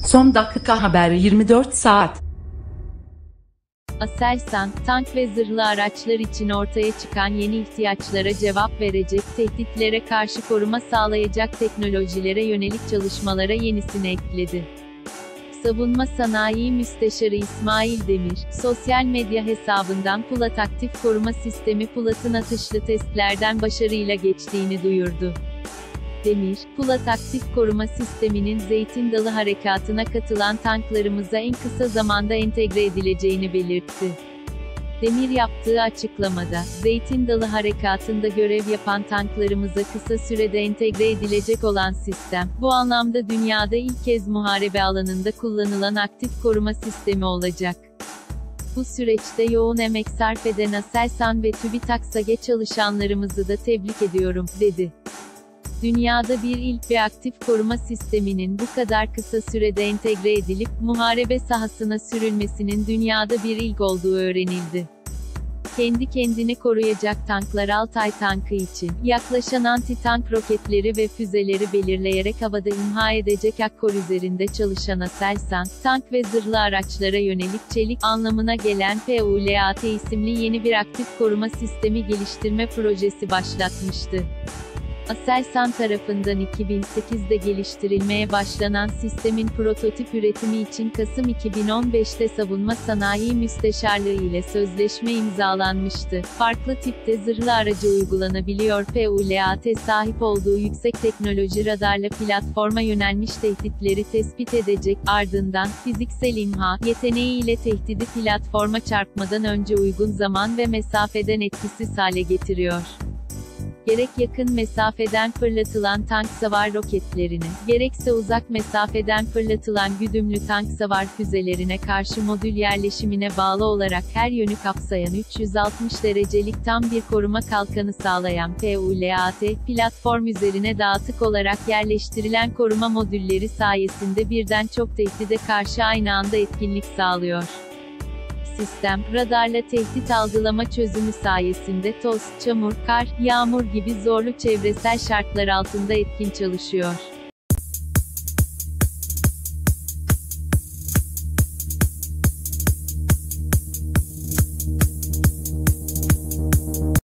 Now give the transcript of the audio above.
Son dakika haberi 24 saat. Aselsan, tank ve zırhlı araçlar için ortaya çıkan yeni ihtiyaçlara cevap verecek, tehditlere karşı koruma sağlayacak teknolojilere yönelik çalışmalara yenisini ekledi. Savunma Sanayi Müsteşarı İsmail Demir, sosyal medya hesabından Pulat Aktif Koruma Sistemi Pulat'ın atışlı testlerden başarıyla geçtiğini duyurdu. Demir, Pulat Aktif Koruma Sistemi'nin Zeytin Dalı Harekatı'na katılan tanklarımıza en kısa zamanda entegre edileceğini belirtti. Demir yaptığı açıklamada, Zeytin Dalı Harekatı'nda görev yapan tanklarımıza kısa sürede entegre edilecek olan sistem, bu anlamda dünyada ilk kez muharebe alanında kullanılan aktif koruma sistemi olacak. Bu süreçte yoğun emek sarf eden Aselsan ve TÜBİTAK SAGE çalışanlarımızı da tebrik ediyorum, dedi. Dünyada bir aktif koruma sisteminin bu kadar kısa sürede entegre edilip, muharebe sahasına sürülmesinin dünyada bir ilk olduğu öğrenildi. Kendi kendini koruyacak tanklar Altay tankı için, yaklaşan anti-tank roketleri ve füzeleri belirleyerek havada imha edecek Akkor üzerinde çalışan Aselsan, tank ve zırhlı araçlara yönelik çelik anlamına gelen PULAT isimli yeni bir aktif koruma sistemi geliştirme projesi başlatmıştı. Aselsan tarafından 2008'de geliştirilmeye başlanan sistemin prototip üretimi için Kasım 2015'te Savunma Sanayi Müsteşarlığı ile sözleşme imzalanmıştı. Farklı tipte zırhlı araca uygulanabiliyor. PULAT sahip olduğu yüksek teknoloji radarla platforma yönelmiş tehditleri tespit edecek, ardından, fiziksel imha yeteneğiyle tehdidi platforma çarpmadan önce uygun zaman ve mesafeden etkisiz hale getiriyor. Gerek yakın mesafeden fırlatılan tank savar roketlerine, gerekse uzak mesafeden fırlatılan güdümlü tank savar füzelerine karşı modül yerleşimine bağlı olarak her yönü kapsayan 360 derecelik tam bir koruma kalkanı sağlayan PULAT, platform üzerine dağıtık olarak yerleştirilen koruma modülleri sayesinde birden çok tehdide karşı aynı anda etkinlik sağlıyor. Sistem, radarla tehdit algılama çözümü sayesinde toz, çamur, kar, yağmur gibi zorlu çevresel şartlar altında etkin çalışıyor.